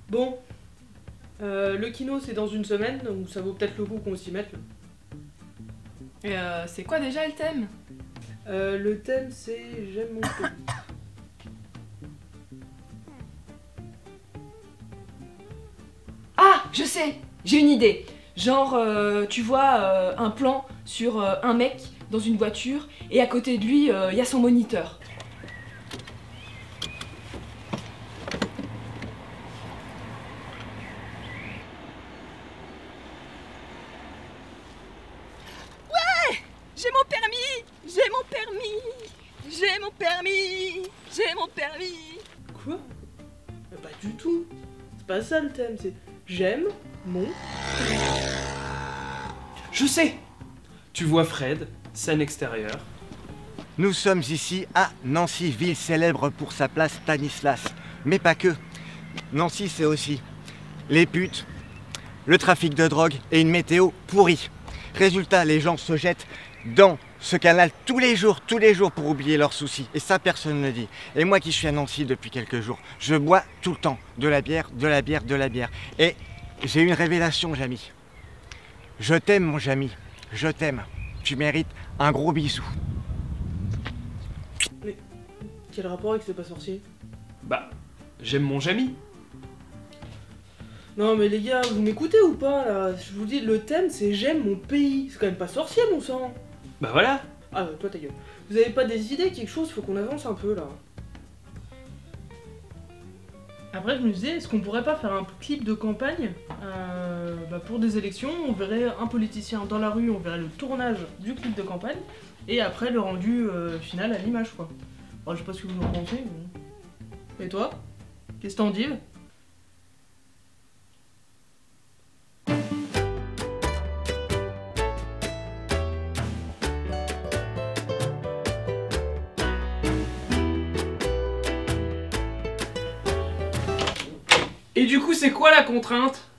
Bon, le kino c'est dans une semaine, donc ça vaut peut-être le coup qu'on s'y mette. Là. C'est quoi déjà le thème? Le thème c'est j'aime mon pays. Ah, je sais, j'ai une idée. Genre, tu vois un plan sur un mec dans une voiture et à côté de lui, il y a son moniteur. J'ai mon permis! J'ai mon permis! J'ai mon permis! J'ai mon permis! Quoi? Pas du tout. C'est pas ça le thème, c'est j'aime mon... Je sais! Tu vois Fred, scène extérieure. Nous sommes ici à Nancy, ville célèbre pour sa place Stanislas. Mais pas que. Nancy, c'est aussi les putes, le trafic de drogue et une météo pourrie. Résultat, les gens se jettent dans ce canal tous les jours pour oublier leurs soucis. Et ça, personne ne le dit. Et moi qui suis à Nancy depuis quelques jours, je bois tout le temps de la bière, de la bière, de la bière. Et j'ai une révélation, Jamy. Je t'aime, mon Jamy. Je t'aime. Tu mérites un gros bisou. Mais quel rapport avec ce pas sorcier? Bah, j'aime mon Jamy. Non mais les gars, vous m'écoutez ou pas là? Je vous dis, le thème c'est j'aime mon pays. C'est quand même pas sorcier mon sang. Bah voilà. Ah toi ta gueule. Vous avez pas des idées, quelque chose? Faut qu'on avance un peu là. Après je me disais, est-ce qu'on pourrait pas faire un clip de campagne pour des élections? On verrait un politicien dans la rue, on verrait le tournage du clip de campagne et après le rendu final à l'image quoi. Bon, je sais pas ce que vous en pensez. Mais... Et toi? Qu'est-ce que t'en dis? Et du coup, c'est quoi la contrainte?